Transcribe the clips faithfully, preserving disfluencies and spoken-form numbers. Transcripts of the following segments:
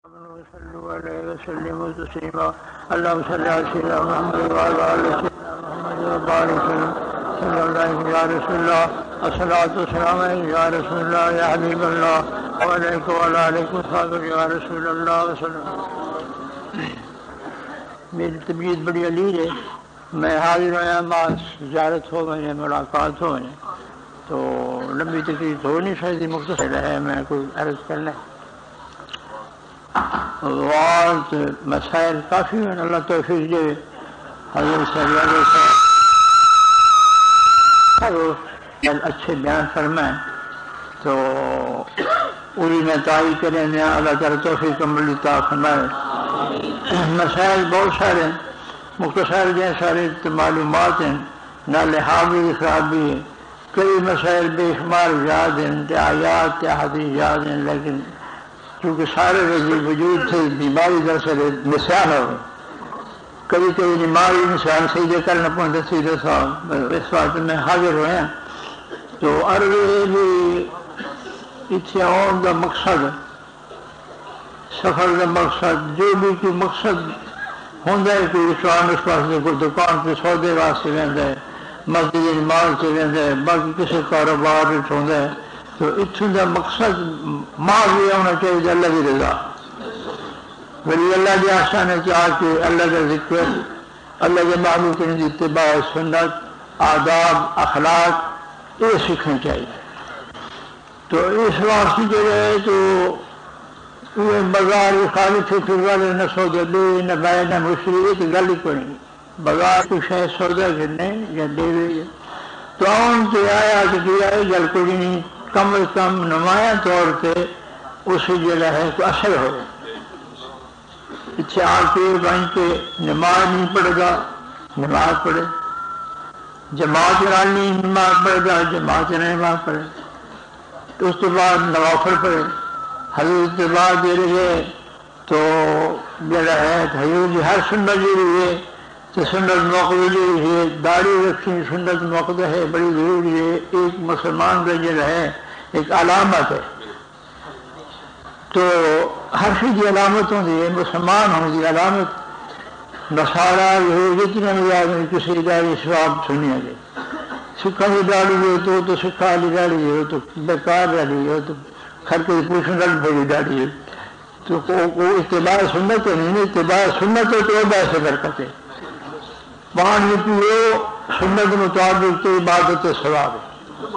صلوا عليه وسلموا تسليما اللهم صل على سيدنا محمد وعلى ال سيدنا محمد وبارك وسلم صلى الله عليه يا رسول الله الصلاة والسلام عليك يا رسول الله يا حبيب الله وعليك وعلى آلك وصحبه يا رسول اللہ وسلم. میری طبیعت بڑی علیل ہے، میں حاضر ہوا ماں زیارت ہو میں ملاقات ہو میں تو لمبی تقریر ہو نہیں سکتی، مختصر ہے میں کوئی عرض کرنا ہے. بہت مسائل کافی ہیں، اللہ توفیق دے. حضرت صلی اللہ علیہ وسلم اچھے بیان فرمائیں تو پوری میں تعریف کریں، اللہ تعالیٰ توفیق عمل عطا فرمائے. مسائل بہت سارے ہیں، مختصر جو سارے معلومات ہیں، نہ لحاظی خرابی ہے. کئی مسائل بے شمار یاد ہیں، آیات حدیث یاد ہیں، لیکن کیونکہ سارے وجود تھے بیماری دراصل نسیان ہو گئے. کبھی کبھی بیماری نسیان سیدھے کرنا پڑتا سیدھے صاحب اس وقت میں حاضر ہوئے ہیں تو عرض بھی اتنے آن کا مقصد سفر کا مقصد جو بھی کوئی مقصد ہوتا ہے، کوئی رسوان اس واسطے کوئی دکان پہ سودے واسطے رہتا ہے، مسجد نماز سے رہتا ہے، باقی کسی کاروبار ہوتا ہے تو اتوں کا مقصد ماں بھی ہونا چاہیے اللہ کی رضا. ولی اللہ کے آسان ہے کہ آ کے اللہ کا ذکر، اللہ کے محبوب کی اتباع سنت، آداب اخلاق یہ سیکھنا چاہیے. تو اس واسطے جو ہے تو بازار خالی تھے پھر والے نہ سودا دے نہ بائے نہ مشری، یہ تو گل ہی کوئی نہیں. بازار کو شاید سودا کرنے یا دے تو آن سے آیا کہ دیا ہے گل کوئی نہیں، کم از کم نمایاں طور پہ اسے جو ہے تو اثر ہو. پیچھے آ کے بن کے نماز نہیں پڑھے گا نماز پڑھے، جماعت نہیں نماز پڑھے گا جماعت نماز پڑھے، تو اس کے بعد نوافل پڑھے. حضور کے بعد دے رہے تو جڑا ہے حضور جی ہر سنت جو ہے تو سنت موقع جو ہے داڑھی رکھنی سنت موقع ہے بڑی ضروری ہے. ایک مسلمان کا جو ہے ایک علامت ہے، تو ہر چیز کی علامت ہوتی ہے، مسلمان ہونے کی علامت. نصارا جتنے بھی کسی داڑھی سواب سنیا گئی، سکھا کی داڑھی ہو تو تو سکھا والی داڑھی ہو تو بیکار داڑھی ہو تو ہر کوئی پوچھنے والی بڑی داڑھی ہے تو اتباع سنت ہے نہیں، اتباع سنت ہے تو ایسے برکت ہے. پانی پیو سنت مطابق تو عبادت ثواب ہے،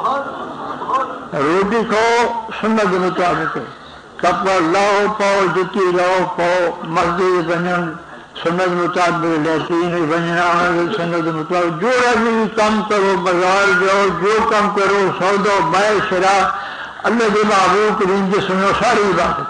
روٹی کھاؤ سنت مطابق ہے، کپڑا لاؤ پاؤ جتی لاؤ پاؤ، مسجد بنن سنت مطابق، لیٹرین بننا سنت مطابق. جو بھی کام کرو بازار جاؤ جو کام کرو سودا بائے شرا اللہ کے محبوب کریم کے سنو ساری عبادت.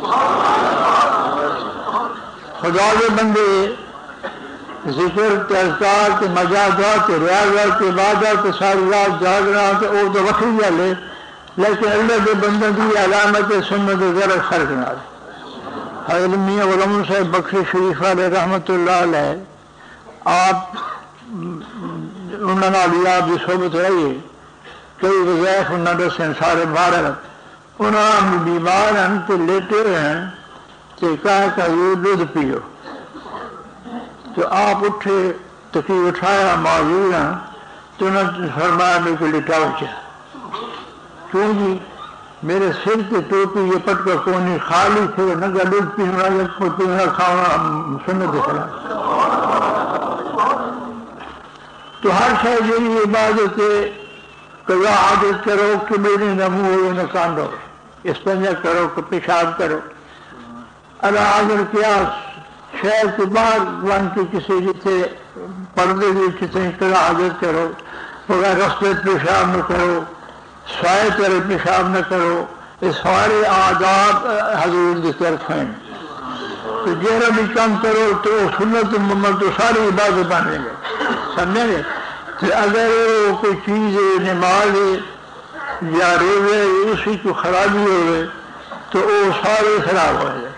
خدا کے بندے ذکر تذکار کے مجازات ریاضات کے عبادت ساری رات جاگنا تو وہ تو وکری گل ہے، لیکن اللہ کے بندوں کی علامت سنت ذرا فرق نہ. حضرت میاں غلام صاحب بخشی شریف والے رحمت اللہ علیہ آپ انہوں نے آپ کی صحبت رہی ہے، کئی وظائف انہوں نے دسے سارے باہر انہوں بیمار ہیں تو لیٹے ہیں کہ کہا کہ یہ دودھ پیو تو آپ اٹھے تقریب اٹھایا معذور ہیں تو انہوں نے فرمایا میرے کو لٹاؤ چاہ کیوں جی میرے سر کے ٹوپی یہ پٹکا کونی خالی تھے نہ دودھ پینا یا پینا کھانا سنت خلاف. تو ہر شاید یہی عبادت ہے کہ عادت کرو کہ میرے نہ منہ ہو نہ کاندو، استنجا کرو کہ پیشاب کرو. اللہ حاضر کیا شہر کے بعد ون کے کسی جیسے پردے بھی کسی طرح حاضر کرو، مگر رستے پیشاب نہ کرو، سائے کرے پیشاب نہ کرو. یہ سارے آداب حضور کی طرف ہیں. تو جہاں بھی کام کرو تو سنت محمد تو ساری عبادت بنے گے، سمجھیں گے. اگر کوئی چیز نماز یا روزے اسی کو خرابی ہوئے تو وہ سارے خراب ہو جائے.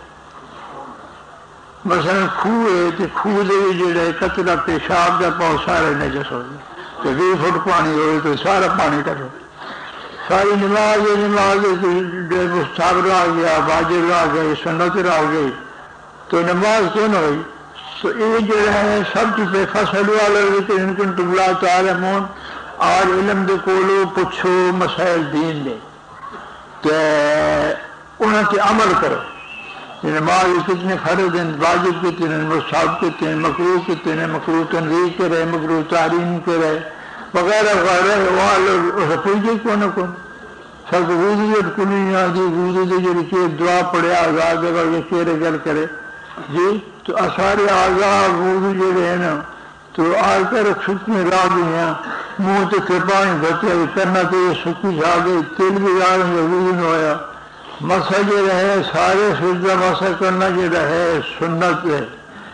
مثلا خوہ ہے تو خوہ دے جڑے کترا پیشاب کا پاؤ سارے نجس ہو جائے. تو بیس فٹ پانی ہوئے تو سارا پانی کرو ساری نماز نماز مستحب رہ گیا، واجب رہ گئی، سنت رہ گئی، تو نماز کیوں نہ ہوئی؟ تو یہ جو ہے سب کی پہ فصل والا لیکن ان کو ٹبلا تعلمون اور علم دے کولو پوچھو مسائل دین دے تو انہوں کے عمل کرو. نماز کتنے فرض ہیں، واجب کتنے ہیں، مستحب کتنے ہیں، مکروہ کتنے ہیں، مکروہ تنظیم کرے، مکروہ تحریم کرے وغیرہ وغیرہ. وہ پوچھے کون کون سب وضویت کو نہیں آتی، وضو دے جو رکھے دعا پڑھے آزاد جگہ یہ چہرے گل کرے جی. تو سارے آزاد وضو جڑے ہیں نا تو آ کر سکنے را گئی ہیں، منہ تو پانی بچے کرنا تو یہ سکی جا گئی، تیل بھی جا رہے ہیں، وضو نہ ہویا. مسا جو رہے سارے سجدہ مسا کرنا جو رہے سنت ہے،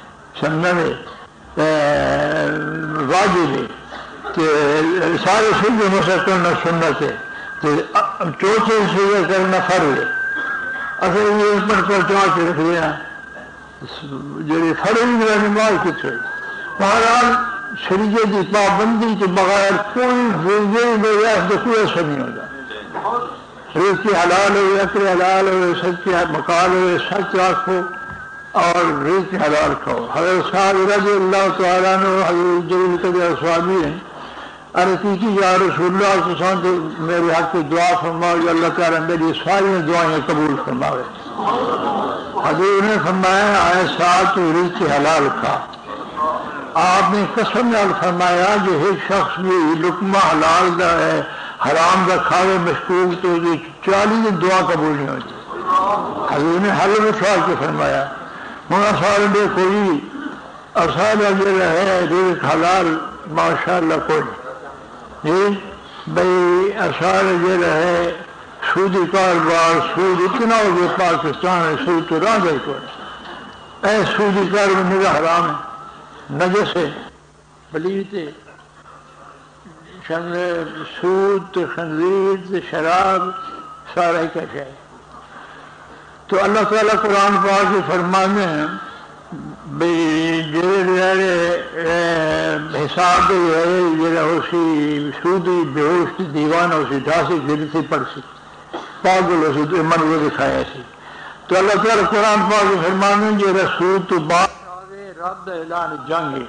سنت واجب ہے کہ سارے سجدہ مسا کرنا سنت ہے، چوتھے سجدہ کرنا فرض ہے. اصل یہ پر کو چانچ رکھ دیا جو فرض میرا نماز کچھ ہے. بہرحال شریعت کی پابندی کے بغیر کوئی وضو کوئی اثر نہیں ہوتا. رزق حلال ہو، اکل حلال ہو، سچ مکال ہو، سچ رکھو اور رزق حلال کھاؤ. حضرت صاحب رضی اللہ تعالیٰ عنہ حضرت جلیل قدر صحابی ہیں، ارے کی یا رسول اللہ صلی اللہ علیہ وسلم میرے حق کی دعا فرماؤ کہ اللہ تعالیٰ میری ساری دعائیں قبول فرماوے. حضور نے فرمایا آئے ساتھ رزق حلال کھا. آپ نے قسم نال فرمایا جو ایک شخص بھی لقمہ حلال دا ہے حرام دا کھاوے مشکوک تو چالیس دعا قبول نہیں ہوتی. حضور نے حل میں کے فرمایا مگر سارے دیکھو جی اصال اگر ہے رزق حلال ماشاء اللہ کوئی جی بھائی اصال اگر ہے سودی کاروبار سود اتنا ہو گیا پاکستان ہے سود تو راہ گئی کوئی اے سودی کاروبار میرا حرام ہے نجس ہے پلیت ہے سود خنزیر شراب سارا ہی کچھ ہے. تو اللہ تعالیٰ قرآن پاک کے فرمانے ہیں بھائی حساب جڑا اسی سودی بے ہوش دیوان اسی ڈھاسی گرتی پڑسی پاگل اسی تو من وہ دکھایا سی. تو اللہ تعالیٰ قرآن پاک کے فرمانے جڑا سود تو بعد رد اعلان جنگ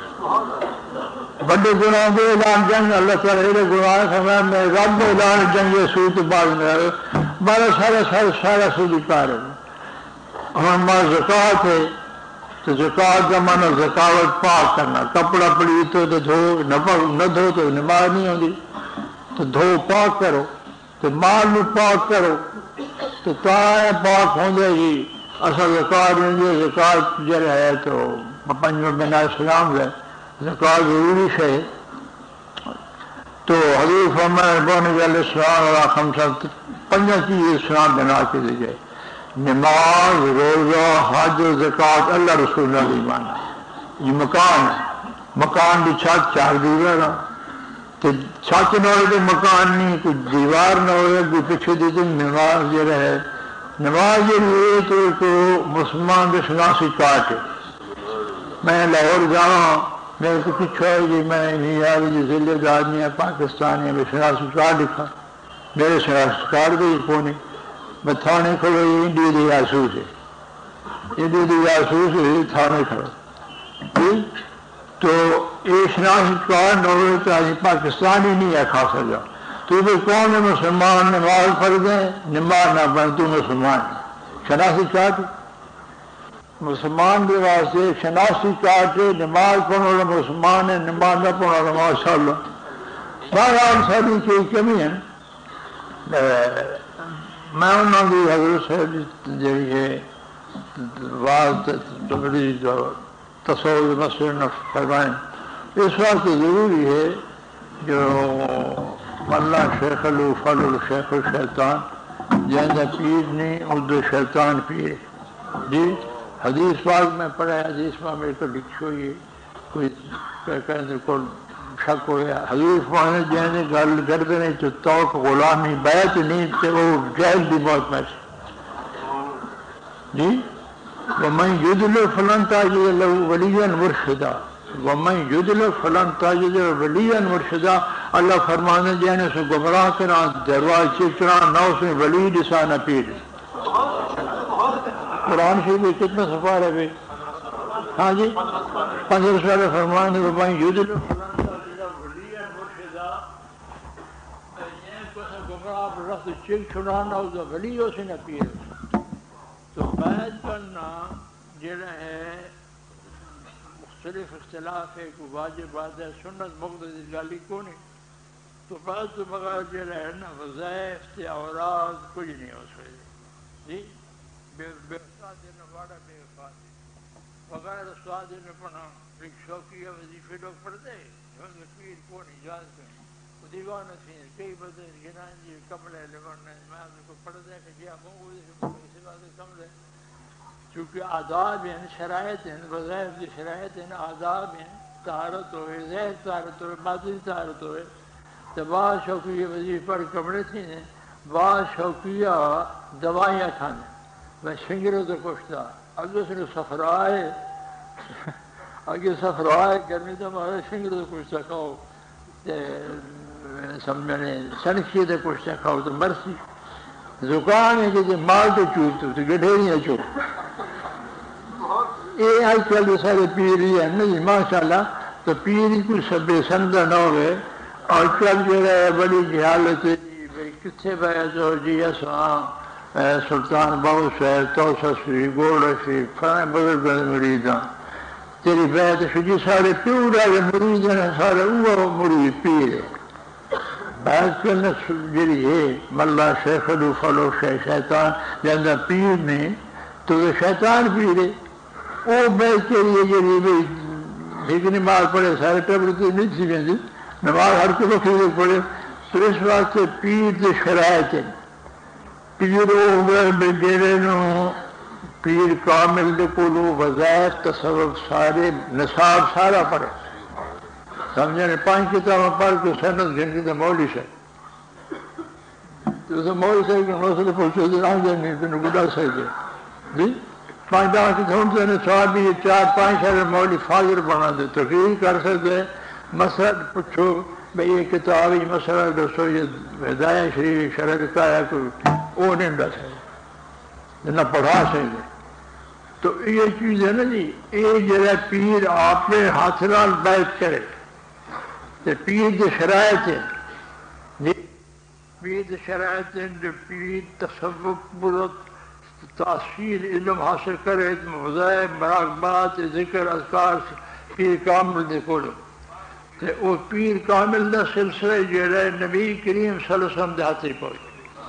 بڑے گناہ دے اعلان جنگ اللہ تعالیٰ نے گناہ فرمایا میں رب اعلان جنگ سود تو بعد میں بارہ سارا سارا سارا سود کار ہے. ہمارا زکوٰۃ ہے تو زکوٰۃ کا مانا زکاوت پاک کرنا. کپڑا پلیت ہو تو دھو نہ دھو تو نماز نہیں ہوتی تو دھو پاک کرو تو مال میں پاک کرو تو تایا پاک ہوں گے جی. اصل زکوٰۃ نہیں زکوٰۃ جو ہے تو پنج بنا اسلام ہے زکوٰۃ ضروری ہے. تو حضور فرمایا بون علیہ السلام علیہ خمسہ پنجہ چیز اسلام بنا کے دی جائے نماز روزہ حج زکوٰۃ اللہ رسول اللہ کی مانا. یہ مکان ہے مکان کی چھت چار دیوار تو چھت نہ ہوئے تو مکان نہیں کوئی دیوار نہ ہوئے کوئی پیچھے دیتے نماز جو ہے نماز یہ لیے تو ایک مسلمان کے شناسی کاٹ ہے. میں لاہور جاؤں میرے کو کچھ ہے جی میں نہیں آ رہی ضلع آدمی ہے پاکستان ہے میں شناسی کارڈ لکھا میرے شناسی کارڈ بھی کون میں تھانے کھڑو انڈیا دی جاسوس ہے انڈیا دی جاسوس ہے تھانے کھڑو تو یہ شناسی کارڈ نہ ہوئے تو آج پاکستان ہی نہیں ہے خاصا جاؤ تو بھی کون ہے مسلمان نماز پڑھ دیں نماز نہ پڑھ تو مسلمان شناسی کارڈ مسلمان کے واسطے شناسی کارڈ نماز پڑھنے والا مسلمان ہے نماز نہ پڑھنے والا ماشاء اللہ. بہرحال ساری کوئی کمی ہے. میں انہوں کی حضرت صاحب جی ہے بات تصور مسئلہ نہ فرمائیں اس واسطے ضروری ہے جو اللہ شیخ الفل الشیخ الشیطان جہاں پیر نہیں اردو شیطان پیر جی. حدیث پاک میں پڑھا ہے حدیث میں میرے کو لکھی ہوئی ہے کوئی کہنے کو شک ہو گیا حدیث پاک نے جہاں گل کرتے نہیں تو توق غلامی بیعت نہیں تو وہ جہل بھی بہت میں جی. ومن یدل فلن تجد له ولیا مرشدا ومن یدل فلن تجد له ولیا مرشدا. اللہ فرمانے جانے سے گمراہ کرا درواز چکرا نہ اس میں ولی دسا نہ پیر. قرآن شریف میں کتنا سفار ہے بھائی؟ ہاں جی پندرہ سال فرمانے کو بھائی یود گمراہ رفت چک چھڑانا اس کا ولی ہو سے نہ پیر. تو بیعت کرنا جڑا ہے مختلف اختلاف ہے کوئی واجب بات ہے سنت مقتضی گالی کو نہیں. تو بعد تو بغیر جڑا ہے نا وظائف تے اوراد کچھ نہیں ہو سکتے جی. بے بے استاد نے واڑا بے وفا بغیر استاد نے پڑھا ایک شوقیہ وظیفے لوگ پڑھتے ہیں پیر کو نہیں اجازت وہ دیوان تھے کئی بدے گنان جی کملے لگنے میں کو پڑھتے کہ جی ہم اسی بات کملے چونکہ آداب ہیں شرائط ہیں وظائف کی شرائط ہیں آداب ہیں طہارت ہوئے ظاہر طہارت ہوئے باطنی طہارت ہوئے. تو بعض شوقیہ وظیفے پر کمرے تھے بعض شوقیہ دوائیاں کھانے میں سنگروں تو کچھ تھا. اب دوسرے سفر آئے آگے سفر آئے گرمی تو ہمارے سنگروں تو کچھ تھا کھاؤ سمجھنے سنکھی تو کچھ تھا کھاؤ تو مرسی زکام ہے کہ مال تو چوب تو گڈھیریاں چوب یہ آج کل سارے پیر ہی ہیں نہیں ماشاء اللہ. تو پیر ہی کچھ سب سندہ نہ ہوئے اور کل جو ہے بڑی جہالت ہے جی بھائی کتنے بیعت ہو جی اساں سلطان باؤ صاحب توسا شریف گولڈ شریف فلاں بزرگ مریداں تیری بیعت شجی سارے پیور والے مرید ہیں سارے وہ مرید پیر ہے. بیعت کرنا جڑی ہے ملا شیخ الو فلو شیخ شیطان جاندہ پیر نے تو وہ شیطان پیر ہے. وہ بیعت کے لیے جڑی بھائی ایک نماز پڑھے سارے ٹبر تو نہیں تھی ویندی نماز ہر کو بخیر پڑھے. تو اس واسطے پیر کی شرائط ہے. پیر وہ جڑے نو پیر کامل دے کولو وظائف تصوف سارے نصاب سارا پڑھے سمجھنے پانچ کتابیں پڑھ کے سند گھنٹے تو مولوی صاحب تو مولوی صاحب کے مسئلے پوچھو تو آ جائیں نہیں تو گڈا سکتے جی پانچ دس کتابوں سے سوال بھی چار پانچ سال مولوی فاضل بنا دے تقریر کر سکتے مسئلہ پوچھو بھئی یہ کتاب یہ مسئلہ دسو یہ ہدایہ شریف شرط کا ہے کوئی وہ نہیں دس ہے نہ پڑھا سکتے. تو یہ چیز ہے نا جی یہ جڑا پیر آپ نے ہاتھ نال بیعت کرے تو پیر کی شرائط ہے جی پیر کی شرائط ہے جو پیر تصوف بلت تاثیر علم حاصل کرے وظائف مراقبات ذکر اذکار پیر کامل دے کولو تو وہ پیر کامل دا سلسلہ جڑا نبی کریم صلی اللہ علیہ وسلم دے ہاتھ پہنچے.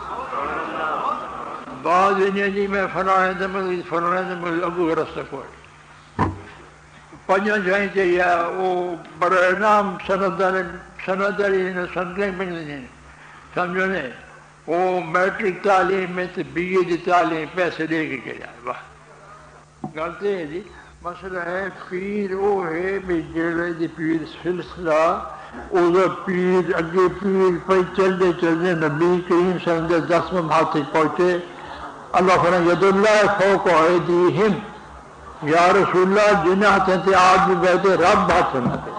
بعض جی میں فلاں دمل فلاں دمل ابو رستہ کوئی پنجاں جائیں چاہیے وہ برائے نام سندر سندری سندریں بن دیں سمجھو نے وہ میٹرک تعلیم میں تو بی اے کی تعلیم پیسے دے کے کے جائے واہ غلطی ہے جی. مسئلہ ہے پیر وہ ہے بھی جڑے دی پیر سلسلہ وہ پیر اگے پیر پہ چلتے چلتے نبی کریم صلی اللہ علیہ وسلم دسویں ہاتھ پہنچے. اللہ فرمائے ید اللہ فوق ایدیہم یا رسول اللہ جن ہاتھیں تھے آج بھی بیٹھے رب ہاتھ نہ تھے.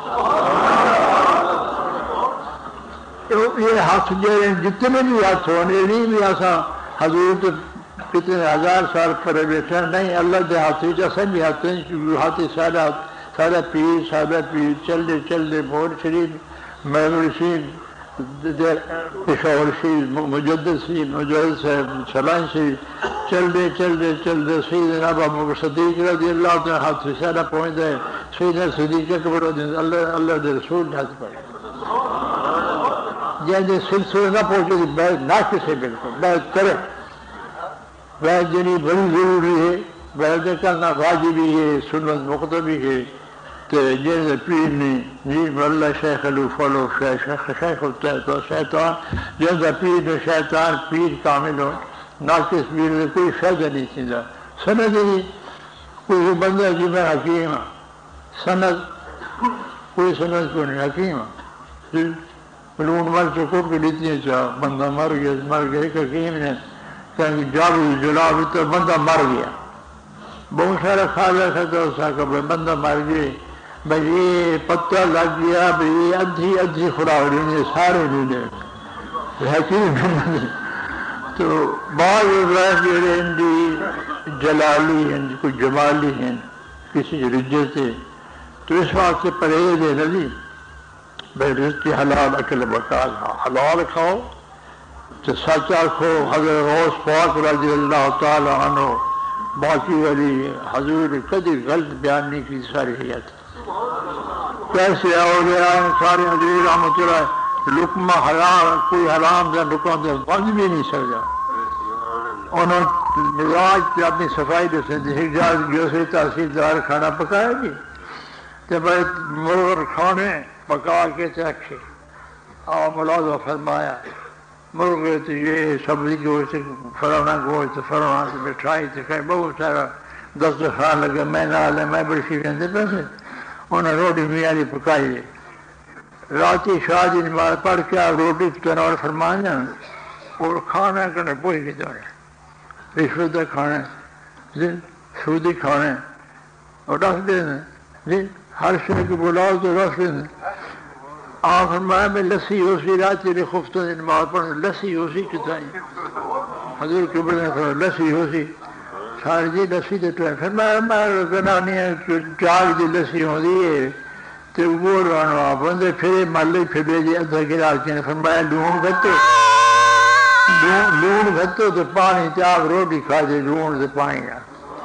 یہ ہاتھ جو جتنے بھی ہاتھ ہونے نہیں بھی ایسا حضور کتنے ہزار سال پر بیٹھا نہیں اللہ کے ہاتھ اصل بھی ہاتھ ہاتھ سارا سارا پیر سارا پیر چلتے چلتے بور شریف محمود شریف پشاور شریف مجدد شریف مجدد صاحب سلان شریف چلتے چلتے چلتے سیدنا ابا بکر صدیق رضی اللہ تعالیٰ ہاتھ سارا پہنچتا ہے سیدنا صدیق اکبر اللہ اللہ کے رسول ہاتھ پڑے جیسے سلسلے نہ پہنچے بیعت نہ کسے بالکل بیعت کرے. بیعت جنی بڑی ضروری ہے بیعت کرنا واجبی ہے سنت مقتضی ہے. تو جیسے پیر نے جی اللہ شیخ الو فلو شیخ شیخ الطیب شیطان جیسا پیر نے شیطان پیر کامل ہو ناقص پیر میں کوئی فائدہ نہیں سیدھا سند نہیں کوئی بندہ جی میں حکیم ہوں سند کوئی سند کو نہیں حکیم ہوں لون مر چکو کے لیتی چاہ بندہ مر گیا مر گیا ایک حکیم نے کہیں جابو جلابی تو بندہ مر گیا بہت سارا کھا جا سکتا اس کا بندہ مر گئے بھائی یہ پتہ لگ گیا بھائی یہ ادھی ادھی خوراک دیں سارے نہیں دے تو بعض وظائف جڑے ہیں دی جلالی ہیں کوئی جمالی ہیں کسی رجے سے تو اس واسطے پرہیز ہے نبی بھائی رزق حلال اکل بکال حلال کھاؤ تو سچ آکھو حضرت غوث پاک رضی اللہ تعالی عنہ باقی والی حضور کدی غلط بیان نہیں کی ساری حیات کیسے آؤ گیا سارے حضور رحمۃ اللہ لقمہ حلال کوئی حرام کا لقمہ تو بند بھی نہیں سکتا انہوں مزاج سے اپنی صفائی دسیں جو سے تحصیلدار کھانا پکایا گی تو بھائی مرغ کھانے پکا کے چکھے اور ملازمہ فرمایا مرغ تو یہ سبزی گوشت فرونا گوشت فرونا سے مٹھائی تو کہیں بہت سارا دسترخوان لگا میں نہ لے میں بڑی شیریں دے پیسے انہیں روٹی میاری پکائی راتی شادی نماز پڑھ کے روٹی تنور فرمایا اور کھانا کرنے پوچھ کے دورے رشوت کھانے جی سودی کھانے اور رکھ دینا جی ہر شے کی بلاؤ تو رکھ دینا آپ فرمایا میں لسی اسی راتی نے خفتوں سے نماز پڑھوں لسی اسی کتائی حضور قبل نے فرمایا لسی اسی سارے جی لسی دیتے ہیں فرمایا میں زنانی چاک دی لسی ہوں دی تو وہ رانو آپ بندے پھرے مالے پھرے جی ادھا گرا کے فرمایا لون گھتو لون گھتو تو پانی چاک روٹی کھا دے لون سے پانی گا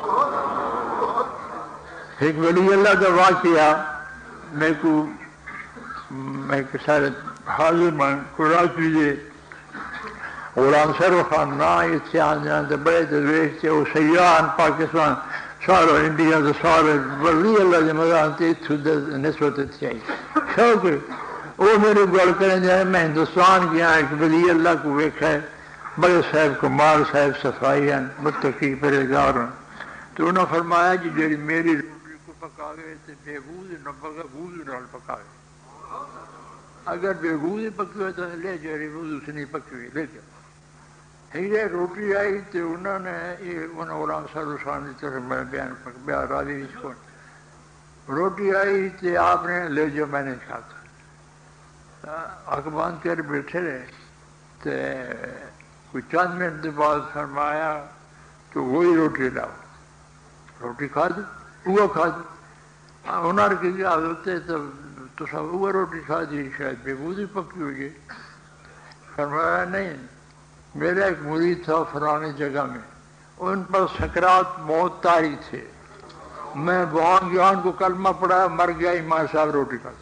ایک ولی اللہ کا واقعہ میں کو میں سارے حاضر من کراچی جے غلام سرور خان نا اتنے آنے بڑے درویش تھے وہ سیاحان پاکستان سارا انڈیا تو سارے ولی اللہ کے مدان تھے نسبت تھی آئی شوق وہ میرے گل کریں جائے میں ہندوستان کی آئے کہ ولی اللہ کو ویکھا ہے بڑے صاحب کمال صاحب صفائی ہیں متقی پرہیزگار ہیں تو انہوں نے فرمایا کہ جی میری روٹی کو پکا گئے تو بے بوز نہ پکا بوز نال پکا گئے اگر بے بوز پکی ہوئے تو لے جائے بوز اس نہیں پکی ہوئی لے جائے ہیرے روٹی آئی تو انہوں نے یہ انہوں غلام سرور خان کی طرف میں بیان بیان راضی اس کو روٹی آئی تو آپ نے لے جو میں نے کھاتا اخبان تیرے بیٹھے رہے تو کوئی چند منٹ کے بعد فرمایا تو وہی روٹی لاؤ روٹی کھا دی وہ کھا دی انہوں نے کی عادت ہے تو تو سب وہ روٹی کھا دی شاید بے بوزی پکی ہوئی ہے فرمایا نہیں میرا ایک مرید تھا فلانی جگہ میں ان پر سکرات موت طاری تھے میں وہاں گیا ان کو کلمہ پڑھا مر گیا امام صاحب روٹی کھا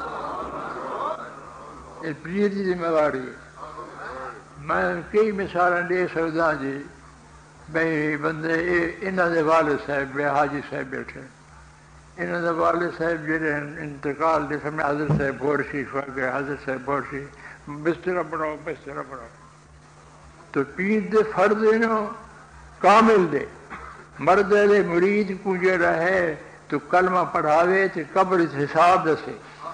یہ پیر کی ذمہ داری ہے میں کئی مثالیں دے سکتا جی بھائی بندے انہوں دے والد صاحب بے حاجی صاحب بیٹھے انہوں دے والد صاحب جڑے انتقال دے سمے حضرت صاحب بور شریف آ گئے حضرت صاحب بور شریف بستر بناؤ بستر بناؤ تو پیر دے فرد انہوں کامل دے مرد دے مرید کو جڑا ہے تو کلمہ پڑھاوے تو قبر حساب دسے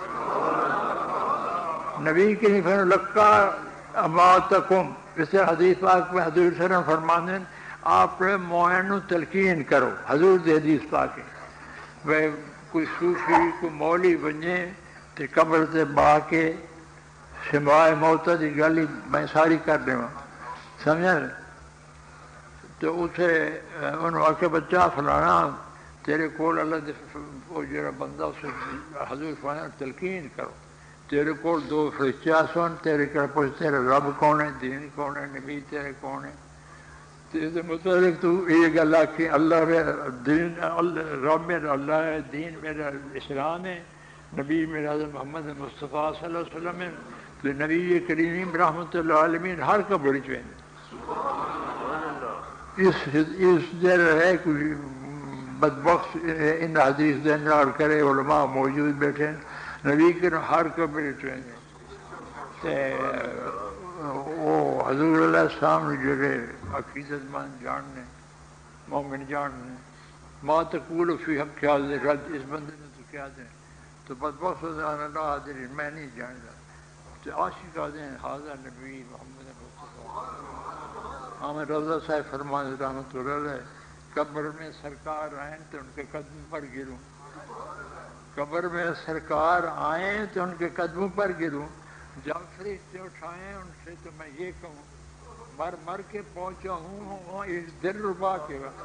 نبی کے نہیں فرمایا لکا اماتکم اس حدیث پاک میں حضور صلی اللہ علیہ وسلم فرمانے ہیں آپ معین تلقین کرو حضور دے حدیث پاک ہے وہ کوئی صوفی کو مولی بنے تو قبر سے با کے سمائے موتا دی گلی میں ساری کر دیں سمجھا تو اسے انہوں آ کے بچہ فلانا تیرے کول اللہ دے وہ جڑا بندہ اسے حضور فرمایا تلقین کرو تیرے کول دو فرشتے سن تیرے کر پوچھ تیرے رب کون ہے دین کون ہے نبی تیرے کون ہے تو مطلب تو یہ گل آخی اللہ میرا دین رب میرا اللہ ہے دین میرا اسلام ہے نبی میرا حضرت محمد مصطفیٰ صلی اللہ علیہ وسلم ہے تو نبی کریم رحمۃ اللہ عالمین ہر کا بڑی چوین اس اس دیر ہے کوئی بدبخت ان حدیث دین اور کرے علماء موجود بیٹھے ہیں نبی کے ہر کا بڑی چوین وہ حضور اللہ السلام نے جڑے عقیدت مند جاننے مومن جاننے ما تقول فی حق کیا دے رد اس بندے نے تو کیا دیں تو بدبخت اللہ حاضر میں نہیں جانتا تو عاشق آدھے ہیں حاضر نبی محمد مصطفیٰ آمد رضا صاحب فرمان رحمۃ اللہ علیہ قبر میں سرکار آئیں تو ان کے قدم پر گروں قبر میں سرکار آئیں تو ان کے قدموں پر گروں، جب فرشتے اٹھائیں ان سے تو میں یہ کہوں مر مر کے پہنچا ہوں اس دل ربا کے وقت۔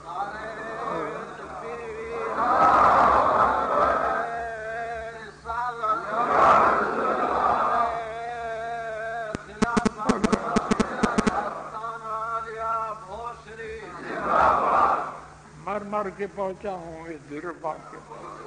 مر مر کے پہنچا ہوں اس دل ربا کے۔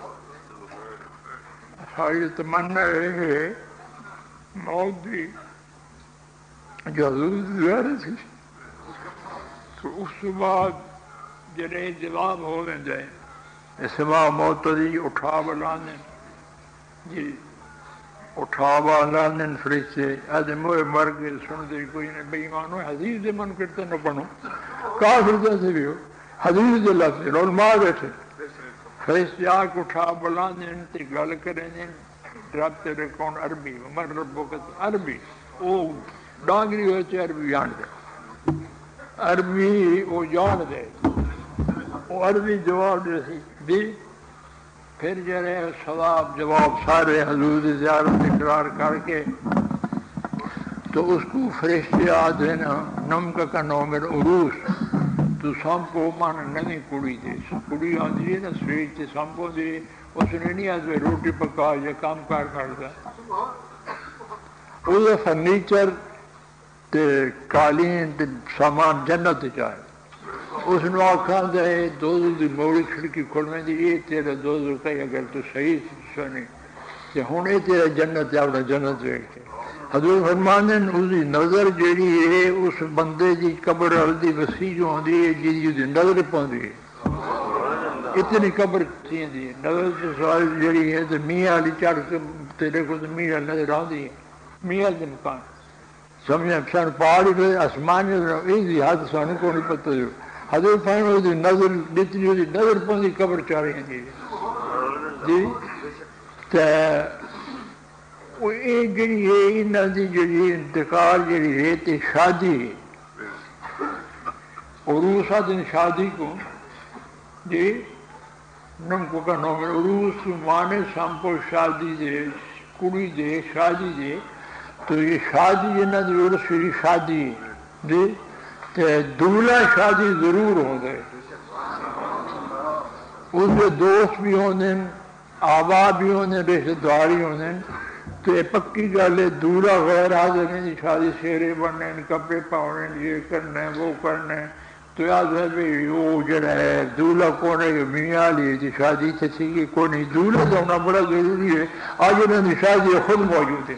ساری تمنا ہے موت دی جو حضور زیارت تھی تو اس بعد جڑے جواب ہو ویندے اس بعد موت دی اٹھا بلانے جی اٹھا بلانے فرشتے ادھے موئے مر کے سن دے کوئی نہیں بے ایمانو حدیث دے من کرتے نہ پڑھو کافر جیسے بھی ہو حدیث دے لفظ علماء بیٹھے فرشتے آ کے اٹھا بلانے تے گل کریں رب تیرے کون عربی عمر ربو کا عربی او ڈانگری ہوئے تو عربی جان دے عربی وہ جان دے وہ عربی جواب دے سی بھی پھر جڑے ثواب جواب سارے حضور دی زیارت اقرار کر کے تو اس کو فرشتے آدھے نا نمک کا نوم عروس تو سامپو مانا نمی کڑی دے کڑی آدھی ہے نا سویج تے سامپو دے اس نے نہیں آدھے روٹی پکا یا کام کار کرتا وہ فرنیچر تے قالین تے سامان جنت چاہے اس نے آکھا دے دو دو دی موڑی کھڑکی کھڑویں دی یہ تیرا دو دو کہی اگر تو صحیح سنی کہ ہوں یہ تیرا جنت ہے اپنا جنت ویکھتے حضور فرمانے اس دی نظر جیڑی ہے اس بندے دی قبر دی وسیع جو ہوندی ہے جی دی نظر پوندی ہے اتنی قبر تھی دی نظر تو سوال جیڑی ہے تو میاں علی چڑھ کے تیرے کو تو میاں نظر آندی ہے میاں دے مکان سمجھا سن پہاڑی پہ آسمان ایزی ہاتھ سانو کو نہیں پتہ جو حضور فرمانے اس دی نظر جتنی دی نظر پوندی قبر چاڑی ہیں جی تے وہ ایک جڑی ہے انہاں دی جڑی انتقال جڑی ہے تے شادی عروسہ دن شادی کو جی نمکو کا نام عروس مانے سامپو شادی دے کڑی دے شادی دے تو یہ شادی انہاں دی عرس کی شادی جی تے دولہا شادی ضرور ہو گئے اس میں دوست بھی ہونے آبا بھی ہونے رشتہ داری ہونے تو یہ پکی گل ہے دولہا غیر حاضر نہیں شادی شیرے بننے کپڑے پاؤنے یہ کرنے وہ کرنے تو یاد ہے بھی وہ جڑا ہے دولہا کون ہے میاں علی کی شادی تھی کہ کوئی نہیں دولہا تو ہونا بڑا ضروری ہے آج انہوں نے شادی خود موجود ہے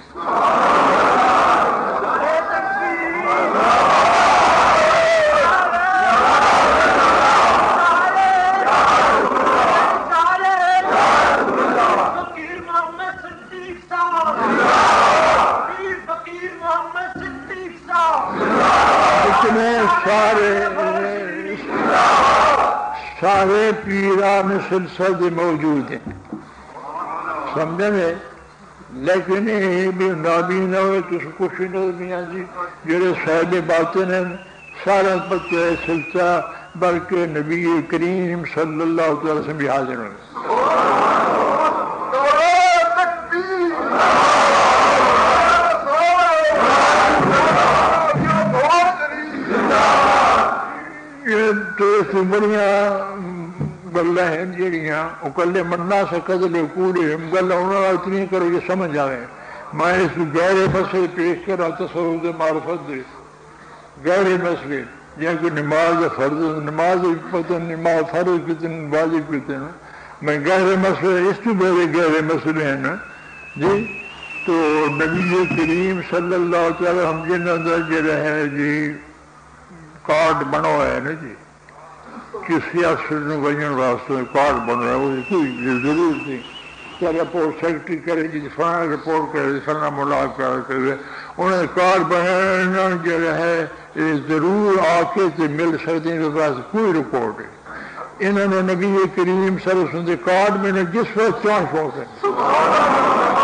سارے پیران سلسلے موجود ہیں سمجھے میں لیکن یہ بھی نابی نہ ہوئے تو کچھ نہیں میاں جی جڑے صاحب باطن ہیں سارا بچے سلسلہ بلکہ نبی کریم صلی اللہ علیہ وسلم بھی حاضر ہوئے تو اس بڑیاں گلیں ہیں جڑیاں وہ کلے مننا سکت لے کوڑے گل ہونا اتنی کرو یہ سمجھ آئے میں اس گہرے مسئلے پیش کرا تصوف دے معرفت دے گہرے مسئلے جہاں کہ نماز فرض نماز پتہ نماز فرض کتنے واجب کتنے میں گہرے مسئلے اس تو بڑے گہرے مسئلے ہیں نا جی تو نبی کریم صلی اللہ علیہ وسلم جن اندر جو ہے جی کارڈ بنو ہے نا جی کسی افسر نے وجن واسطے کارڈ بن رہا ہے وہ کوئی ضرور تھی کیا رپورٹ سیکٹری کرے جی فلاں رپورٹ کرے فلاں ملاقات کرے انہیں کارڈ بنانا جو ہے ضرور آ کے مل سکتے ہیں پاس کوئی رپورٹ ہے انہوں نے نبی کریم صلی اللہ علیہ وسلم کارڈ میں نے جس وقت چاہ شوق ہے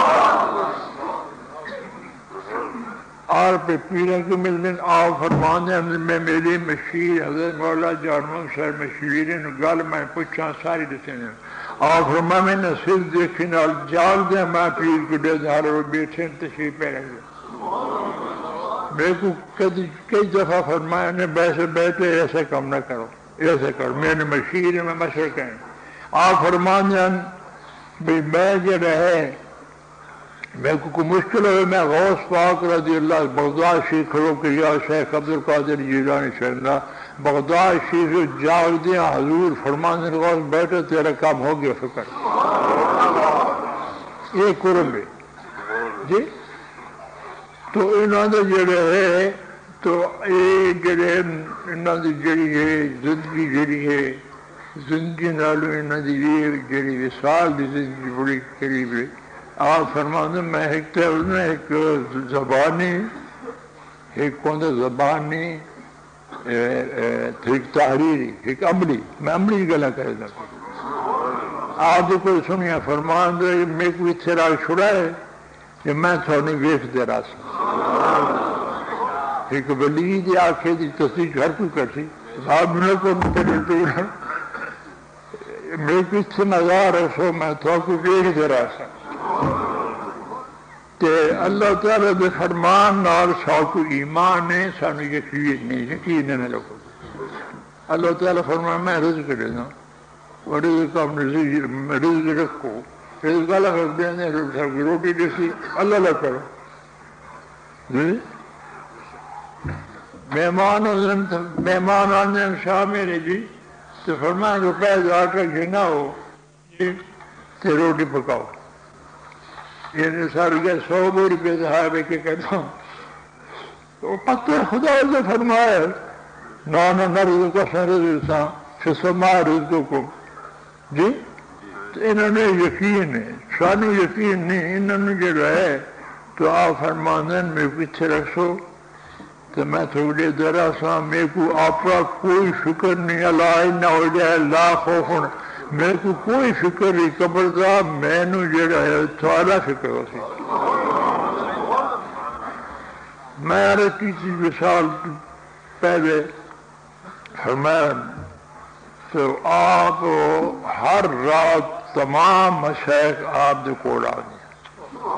آر پہ پیروں کو ملنے آپ فرمانے میں میری مشیر حضرت مولا جانم صاحب مشیر گل میں پوچھا ساری دسے اور فرما میں نے صرف دیکھی نال جاگ دیا میں پیر کو دے دھارے وہ بیٹھے تشریف پہ رہ گئے میرے کو کئی دفعہ فرمایا نے بیسے بیٹھے ایسے کام نہ کرو ایسے کرو میں نے مشیر میں مشر کہیں آپ فرمان جان بھی میں جو رہے میں کو کوئی مشکل ہوئے میں غوث پاک رضی اللہ بغداد شیخ کھڑو کہ یا شیخ عبدالقادر جیلانی شہندہ بغداد شیخ جاگ دیا حضور فرمان جان غوث بیٹھے تیرا کام ہو گیا فکر یہ قرب ہے جی تو انہوں نے جڑے ہے تو یہ جڑے انہوں نے جڑی ہے زندگی جڑی ہے زندگی نالو انہوں نے یہ جڑی وصال دی زندگی بڑی قریب ہے آپ فرمانے میں ایک تے انہوں نے ایک زبانی ایک کوندا زبانی ایک تحریری ایک عملی میں عملی گلا کرے دا آپ جو کوئی سنیا فرمان دے میں کوئی تیرا چھڑا ہے کہ میں تھوڑی ویخ دے رہا سا ایک ولی دی آنکھیں دی تصدیق گھر کو کرتی صاحب نے کو مطلب دور میں کچھ نظار ہے سو میں تھوڑی ویخ دے رہا سا کہ اللہ تعالیٰ دے فرمان نال ساکو ایمان ہے سانو یقین نہیں یقین نہیں لوگوں اللہ تعالیٰ فرمان میں رزق دے دوں اور رزق اپنے رزق رکھو رزق اللہ رکھ دینے روٹی دیسی اللہ لے کرو مہمان مہمان آنے شاہ میرے جی تو فرمان روپے آٹا گھنا ہو تو روٹی پکاؤ یہ سارے گئے سو بو روپے صحابے کے کہتا ہوں تو پتر خدا سے فرمایا نانا نرزق سن رزقا فسما رزقکم جی تو انہوں نے یقین ہے سانو یقین نہیں انہوں نے جو ہے تو آپ فرماندن میں پیچھے رکھو تو میں تھوڑے درا سا میرے کو آپ کا کوئی فکر نہیں اللہ نہ ہو جائے لا خوف میرے کو کوئی فکر نہیں قبر دا میں نو جڑا ہے تھوڑا فکر ہو سی میں ارے کسی مثال پہلے فرمایا تو آپ ہر رات تمام مشائخ آپ دے کوڑ آ گئے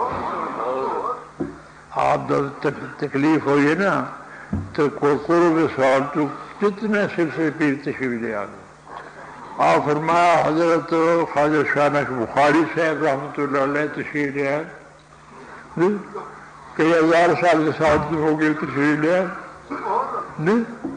آپ دا تکلیف ہوئی نا تو قرب سوال تو جتنے سلسلے پیر تشریف لے آ گئے آپ فرمایا حضرت خواجہ شاہ نقش بخاری صاحب رحمۃ اللہ علیہ تشریف لے آئے کئی ہزار سال کے ساتھ ہو گئے تشریف لے آئے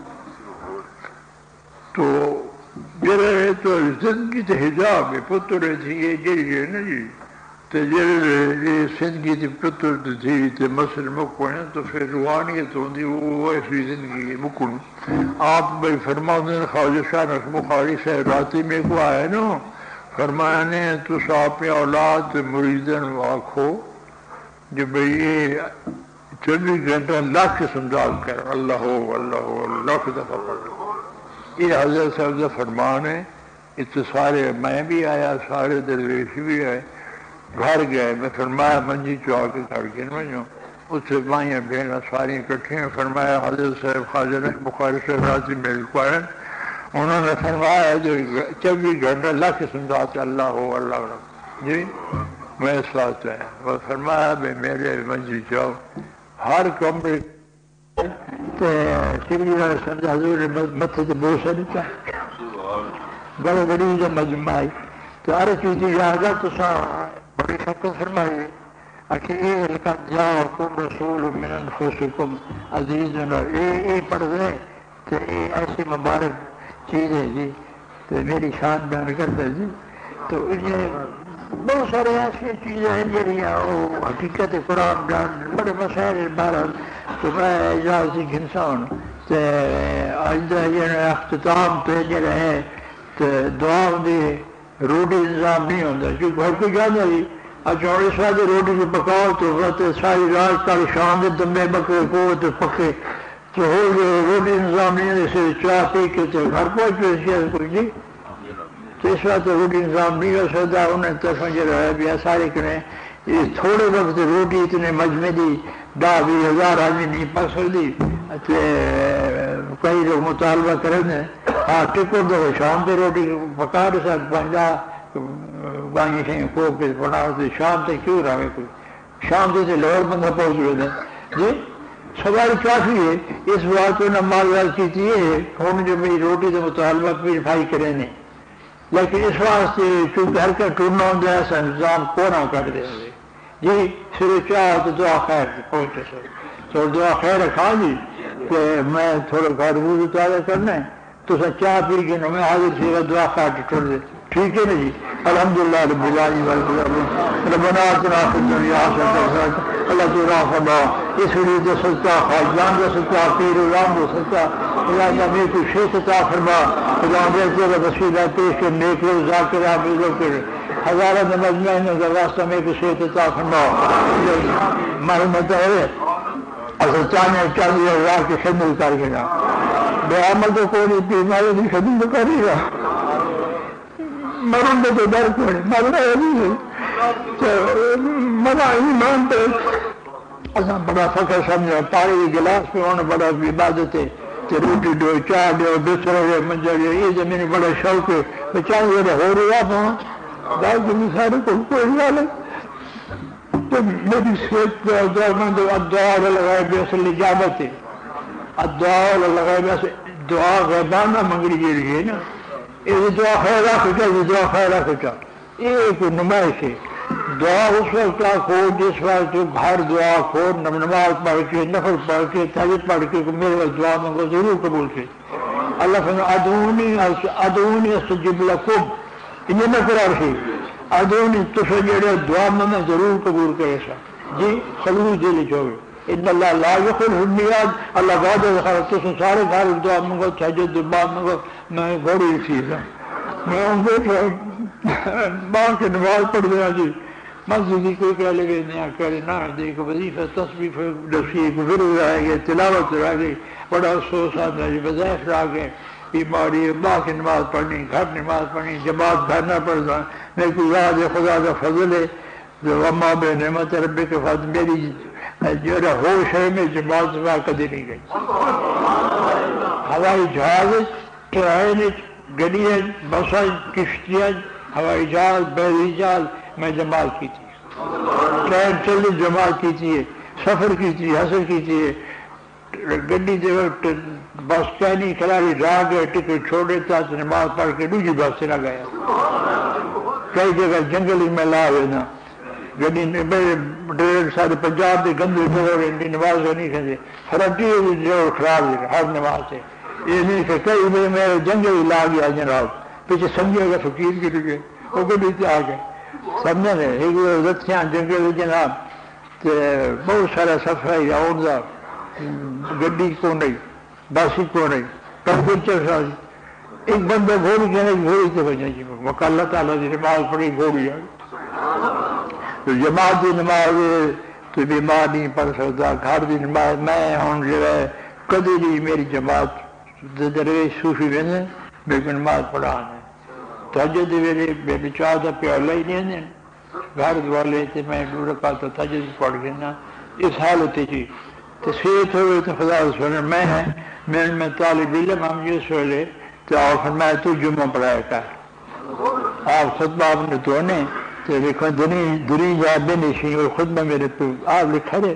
تو جڑے تو زندگی تے حجاب ہے پتر تھی یہ جڑی ہے نا جی تو جڑے زندگی تے پتر تھی تے مسل مکونے تو پھر روحانیت ہوندی وہ ایسی زندگی مکن آپ بھائی فرماتے ہیں خواجہ شاہ نقش بخاری صاحب راتی میں کو آئے نا فرمایا نے تو آپ اولاد مریدن واکھو جو بھئی یہ چوبیس گھنٹہ لاکھ سمجھال کر اللہ ہو اللہ ہو لاکھ دفعہ پڑھ یہ حضرت صاحب کا فرمان ہے اس سارے میں بھی آیا سارے درویش بھی آئے گھر گئے میں فرمایا منجی چوہا کے گھر گئے میں اس سے مائیں بہنیں ساری اکٹھی ہیں فرمایا حضرت صاحب خواجہ نقش بخاری صاحب راضی میرے کو آئے انہوں نے فرمایا جو چوبیس گھنٹہ لاکھ سمجھاتے اللہ ہو اللہ ہو جی میں اس بات ہے وہ فرمایا بھائی میرے منجی چوہ ہر کمرے شری سمجھا حضور متھے سے بوسا نہیں چاہے بڑے بڑی جو مجمع تو ہر چیز یہاں تو سا بڑی شکل فرمائی اچھا یہ لکھت جاءکم رسول من انفسکم عزیز یہ پڑھ دیں تو یہ ایسی مبارک چیز ہے جی تو میری شان بیان کرتا جی تو یہ بہت سارے ایسی چیزیں ہیں جڑیاں وہ حقیقت قرآن بیان بڑے مسائل بہرحال تو میں اجازت گھنسا ہوں تو آئندہ یہ اختتام تو یہ ہے تو دعا دی روٹی انتظام نہیں ہوتا کیونکہ گھر کو جانا جی اچھا اس وقت روٹی کو پکاؤ تو ساری رات کل شام کے دمے بکرے کو تو پکے تو ہو گئے روٹی انتظام نہیں جیسے چاہ پی کے تو گھر پہنچے کوئی جی تو اس وقت روٹی انتظام نہیں ہو سکتا انہیں تو سمجھ رہا ہے بھی سارے کریں یہ تھوڑے وقت روٹی اتنے مجمع دی ڈا بھی ہزار آدمی نہیں پک سکتی کئی لوگ مطالبہ کریں ہاں ٹکٹ دو شام پہ روٹی پکا دے سکتے پنجا گائیں شیں کو کے بنا تو شام تک کیوں رہے کوئی شام سے لاہور بندہ پہنچ گئے جی سوال کافی ہے اس بات کو نماز کی چیز ہے ہوں جو میری روٹی کا مطالبہ میری بھائی کرے نہیں لیکن اس واسطے چونکہ ہر کا ٹورنا ہوں ایسا انتظام کو نہ کر دیں گے جی صرف چاہ تو دعا خیر پہنچے سر تو دعا خیر رکھا جی کہ میں تھوڑا گھر وضو تازہ کرنا ہے تو سر چاہ پی کے میں حاضر سی دعا خیر ٹوٹ دے ٹھیک ہے نا جی الحمدللہ رب العالمین ربنا آتنا فی الدنیا حسنۃ اللہ تعالیٰ خدا اس لیے جو سچا خواجان جو سچا پیر رام جو سچا اللہ کا میرے کو شیخ عطا فرما خدا دیتے کا وسیلہ پیش کر نیک لوگ ذاکر عابد کر ہزارہ نماز میں کا واسطہ میرے کو شیخ عطا فرما مرحمت ہے اصل چاہنے چاہیے اللہ کی خدمت کر کے نا بے عمل تو کوئی بیماری کی خدمت کرے گا مرن تو ڈر کوئی مرنا نہیں منا ایمان پہ اصل بڑا فخر سمجھا پانی کے گلاس پہ ہونا بڑا عبادت ہے روٹی دو چاہ دو بستر ہو منجر یہ زمین بڑا شوق ہے بچہ یہ ہو رہا پہنچ دال تم سارے کو کوئی گال ہے تو میری صحت پہ دعا لگائے بے اصل اجابت ہے دعا لگائے بے دعا غیبانہ منگنی کے لیے نا یہ دعا خیرہ کچا یہ دعا خیرہ کچا یہ ایک نمائش ہے دعا اس وقت کھو جس وقت باہر دعا کھو نماز پڑھ کے نفل پڑھ کے تہجد پڑھ کے میرے وقت دعا منگو ضرور قبول سے اللہ فرماتا ہے ادعونی ادعونی استجب لکم انہیں نہ قرار ہے ادعونی تسے جڑے دعا میں ضرور قبول کرے سا جی خلوص دل چوگے ان اللہ لا یخلف المیعاد اللہ وعدہ دکھا تسے سارے گھر دعا منگو تہجد دعا منگو میں گھوڑی رسید ہوں میں ان کو ماں کے نماز پڑھ دیا جی مسجدی کوئی کہہ لے گئے نیا کہہ لے نہ دیکھ وظیفہ تصویف نصیب پھر رہ گئے تلاوت رہ گئی بڑا افسوس آتا ہے وظائف رہ گئے بیماری ماں کی نماز پڑھنی گھر نماز پڑھنی جماعت گھر نہ پڑھنا میرے کو یاد ہے خدا کا فضل ہے جو اما بے نعمت رب کے فضل میری جو ہے ہوش ہے میں جماعت سے کدی نہیں گئی ہوائی جہاز ٹرین گڈیاں بساں کشتیاں ہوائی جہاز بحری جہاز میں جماعت کی تھی ٹرین چلی جماعت کی تھی سفر کی تھی حاصل کی تھی گڈی دے وقت بس چینی کھلاڑی راہ گئے ٹکٹ چھوڑے تھا نماز پڑھ کے دوسری بس سے نہ گیا کئی جگہ جنگل میں لا ہوئے نا گڈی میرے ڈرائیور سارے پنجاب کے گندے ڈرائیور ان کی نماز نہیں کھاتے فرنٹی جو خراب ہے ہر نماز سے یہ نہیں کہ کئی بڑے میرے جنگل لا گیا جناب پیچھے سمجھے گا فقیر گر گئے وہ گڈی سے آ گئے سمجھا نے ایک رتیاں جنگل جناب بہت سارا سفر ہے آؤں گا گڈی کو نہیں باسی کو نہیں کمپیوٹر سا ایک بندہ گھوڑی کہنے کی گھوڑی سے بجائے جی مکہ اللہ تعالیٰ کی نماز پڑھی گھوڑی آئی تو جماعت کی نماز تو بیمار نہیں پڑھ سکتا گھر کی نماز میں ہوں جو ہے کدی نہیں میری جماعت درویش صوفی بنے میرے کو نماز پڑھانا تہجد میرے میرے چاہ تھا پیالہ ہی نہیں ہے گھر والے تھے میں ڈور رکھا تو تہجد پڑھ گیا نا اس حالت تھی تو صحت ہوئے تو خدا سنے میں ہے میں میں طالب علم ہم یہ سولے تو آپ میں تو جمعہ پڑھایا کر آپ خطبہ آپ نے تو نہیں تو دیکھو دنی دنی جا بے نشین اور خطبہ میرے پہ آپ لکھا رہے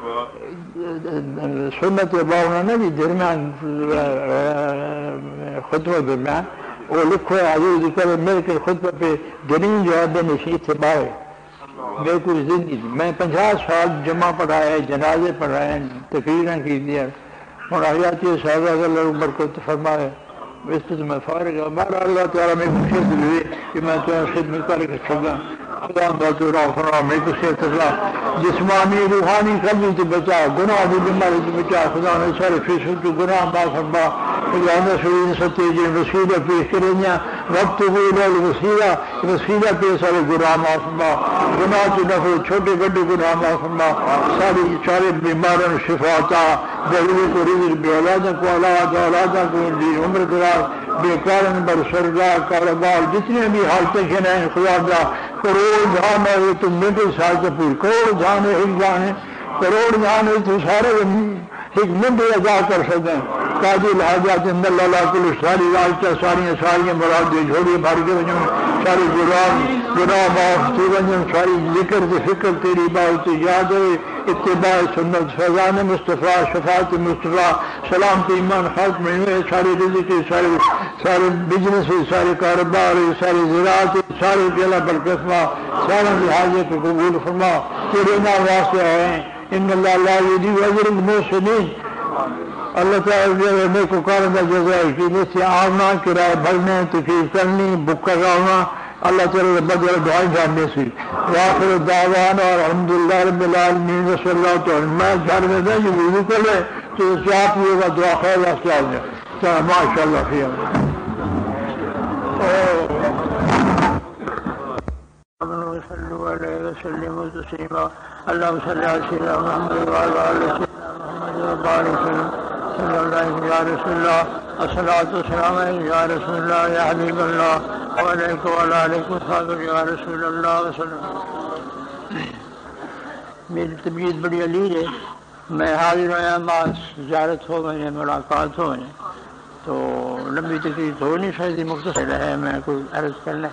سنت باؤنا نا جی درمیان خطبہ درمیان وہ لکھو ہے عزیز ذکر میرے کے خطبہ پہ دنی جا بے نشین اتباع ہے میرے کو زندگی میں پنجہ سال جمعہ پڑھایا جنازے پڑھائے تقریریں کی دیا اور حیاتی صاحبہ اللہ عمر کو فرمایا اس پہ تو میں فارغ ہوں ہمارا اللہ تعالیٰ میں کو خیر دلوئے کہ میں تو خدمت کر کے چھوڑا خدا اللہ تو راہ فرما میں کو صحت اللہ جسمانی روحانی قلبی تو بچا گناہ بھی بیماری تو بچا خدا نے سارے فیصل تو گناہ معاف فرما خدا نے سوئی ستے جن وسیلہ پیش کریں وقت وہ لوگ وسیلہ وسیلہ پہ سارے گناہ معاف فرما گناہ تو نفع چھوٹے بڑے گناہ معاف فرما ساری سارے بیماروں شفا عطا ضرور کو رزق بے اولادہ کو اولاد اولادہ کو عمر دراز بیکارن بر سرگاہ کاروبار جتنے بھی حالتیں ہیں خدا دا کروڑ جہان ہے تو منٹ سال سے پوری کروڑ جہان ہے ایک جہان ہے کروڑ جہان ہے تو سارے ایک منٹ ادا کر سکتے ہیں قاضی الحاجات اند اللہ کل ساری راجتا ساری ساری مراد جھوڑی بھر کے وجن ساری گناہ گناہ معاف تھی وجن ساری ذکر کی فکر تیری بات یاد ہے اتباع سنت فیضان مصطفیٰ شفاعت مصطفیٰ سلامت ایمان خاتم سارے رزق سارے سارے بزنس سارے کاروبار سارے زراعت سارے جلا برکفا سارا حاجت قبول فرما تیرے نام واسطے ہیں ان اللہ لا یضیع اجر المحسنین اللہ تعالیٰ نے کو کارندہ جزائے کی جیسے آنا کرایہ بھرنے تکلیف کرنی بک کرانا اللہ تعالیٰ بدل دعائیں جاننے سے واخر دعوانا اور الحمدللہ رب العالمین صلی اللہ تعالیٰ میں گھر میں دیں جو وضو کر لے تو اس سے آپ یہ گا دعا خیر واسطہ آ جائے ماشاء اللہ خیر صلوا علیہ وسلم تسلیما اللہم صلی علی سیدنا محمد وعلی آل سیدنا محمد وبارک وسلم صلی اللہ یا رسول اللہ الصلاۃ والسلام یا رسول اللہ یا حبیب اللہ وعلیکم وعلی علیکم السلام یا رسول اللہ وسلم. میری طبیعت بڑی علیل ہے، میں حاضر ہوا ماں زیارت ہو گئی ملاقات ہو گئی تو لمبی تقریر ہو نہیں سکتی، مختصر ہے میں کوئی عرض کرنا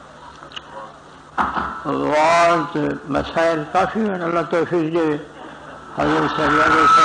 وعد مسائل کافی ہیں. اللہ توفیق دے حضرت صلی اللہ علیہ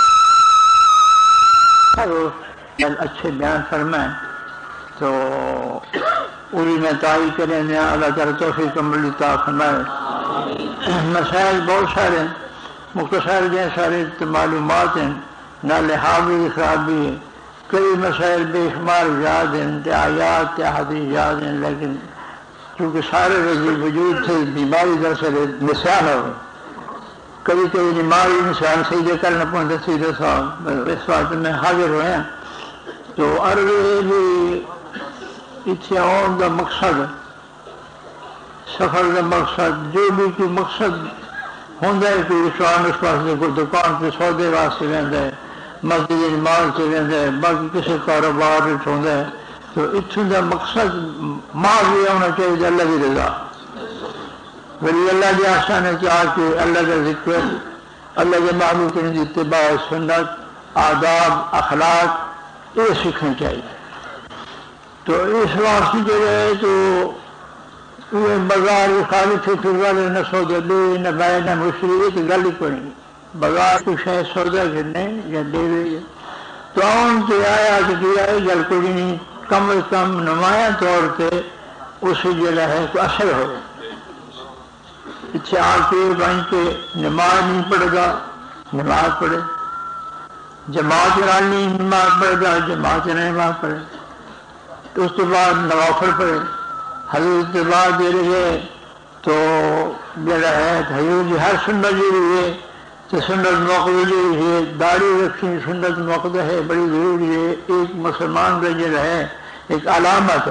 وسلم اچھے بیان فرمائیں تو انہیں میں تعریف کریں گے. اللہ تعالیٰ توفیق عملی عطا فرمائے. مسائل بہت سارے ہیں، مختصر جو سارے معلومات ہیں، نہ لحاظی خرابی ہے، کئی مسائل بے شمار یاد ہیں، آیات حدیث یاد ہیں، لیکن کیونکہ سارے وجود تھے بیماری دراصل نسیان ہو گئے. کبھی کبھی بیماری انسان سیدھے کرنا پڑتا سیدھے صاحب اس وقت میں حاضر ہوئے ہیں تو عرض بھی اتنے آن کا مقصد سفر کا مقصد جو بھی کوئی مقصد ہوتا ہے کوئی انسان اس واسطے کوئی دکان پہ سودے واسطے رہتا ہے، مسجد نماز سے رہتا ہے، باقی کسی کاروبار ہوتا ہے تو اتوں کا مقصد ماں بھی ہونا چاہیے اللہ کی رضا. ولی اللہ کے آسان ہے کہ آ کے اللہ کا ذکر اللہ کے معلوم کرنے کی اتباع سنت آداب اخلاق یہ سیکھنا چاہیے. تو اس واسطے جو ہے تو یہ بازار خالی فکر والے نہ سودا دے نہ بائے نہ مشتری ایک گل ہی کوئی نہیں. بازار کو شاید سودا کرنے یا دے تو ان سے آیا کہ دیا گل کوئی نہیں، کم از کم نمایاں طور پہ اسے جو ہے تو اثر ہو. پیچھے آ کے بن کے نماز نہیں پڑھے گا نماز پڑھے، جماعت رانی نماز پڑھے گا جماعت نماز پڑھے، تو اس کے بعد نوافل پڑھے. حضرت کے بعد دے رہے تو جڑا ہے حضور جی ہر سنت جی ہے تو سنت موقع جی ہے، داڑھی رکھنی سنت موقع ہے بڑی ضروری ہے. ایک مسلمان کا جو ہے ایک علامت ہے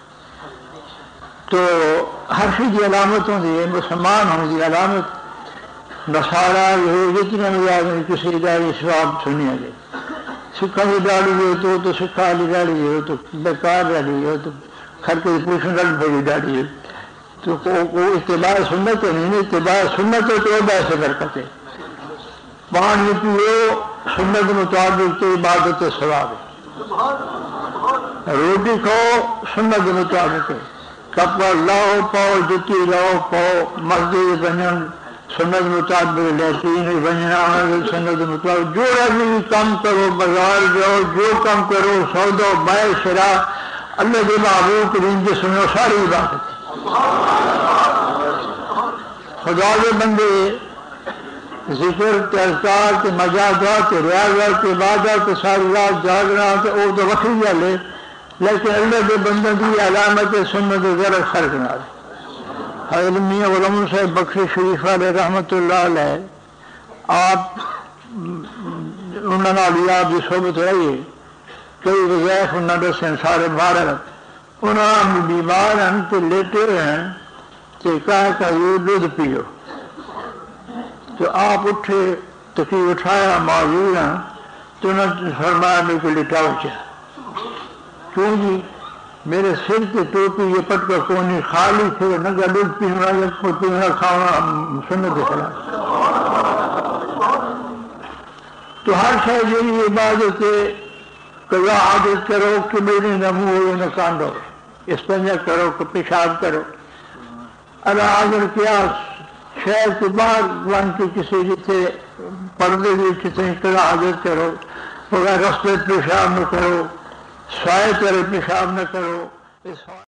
تو ہر چیز کی علامت ہوتی ہے، مسلمان ہونے کی علامت. نصارہ جتنے بھی آدمی کسی داڑھی سواب سنیا گئے، سکھا کی داڑھی ہو تو تو سکھا والی داڑھی ہو تو بیکار داڑھی ہو تو ہر کوئی پوچھنے لگ پڑی داڑھی ہے تو وہ اتباع سنت نہیں، اتباع سنت ہے تو وہ ایسے برکت ہے. پانی پیو سنت مطابق تو عبادت ثواب ہے، روٹی کھاؤ سنت مطابق ہے، کپڑا لاؤ پاؤ جتی لاؤ پاؤ، مسجد بنن سنت مطابق، لیٹرین بننا سنت مطابق، جو بھی کام کرو بازار جاؤ جو کام کرو سودا بائے شرا اللہ کے محبوب کریم کے سنو ساری عبادت. خدا کے بندے ذکر تذکار کے مجازات ریاضات عبادت ساری رات جاگنا تو وہ تو وقت گل ہے، لیکن اللہ کے بندوں کی علامت سنت ذرا فرق نہ ہے. حضرت میاں غلام صاحب بخشی شریف علیہ رحمۃ اللہ علیہ آپ انہوں نے آپ کی صحبت رہی ہے، کئی وظائف انہوں نے دسے سارے باہر انہوں بیمار ہیں تو لیٹے ہیں تو کہا کہ یہ دودھ پیو تو آپ اٹھے تقریب اٹھایا معذور ہیں تو انہوں نے فرمایا میرے کو لٹاؤ چاہ. کیوں جی میرے سر کے ٹوپی یہ پٹکا کونی خالی تھے نہ دودھ پینا یا پینا کھانا سنت کے خلاف. تو ہر شاید یہ عبادت کیا عادت کرو کہ میرے نہ منہ نہ کانڈو، اس پر نہ کرو کہ پیشاب کرو. اللہ حاضر کیا شہر کے باہر بن کے کسی جیسے پردے بھی کسی کیا عادت کرو، مگر رستے پیشاب نہ کرو، سائے کرے پیشاب نہ کرو.